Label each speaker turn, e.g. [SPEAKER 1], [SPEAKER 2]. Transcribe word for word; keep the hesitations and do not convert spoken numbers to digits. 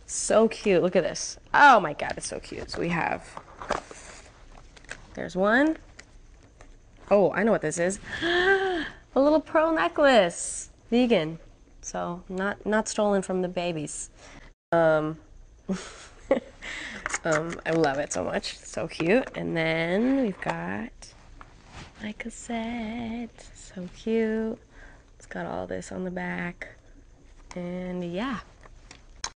[SPEAKER 1] So cute. Look at this. Oh my god, it's so cute. So we have, there's one. Oh, I know what this is. A little pearl necklace. Vegan. So not not stolen from the babies. Um, um, I love it so much. So cute. And then we've got my cassette. So cute. It's got all this on the back. And yeah.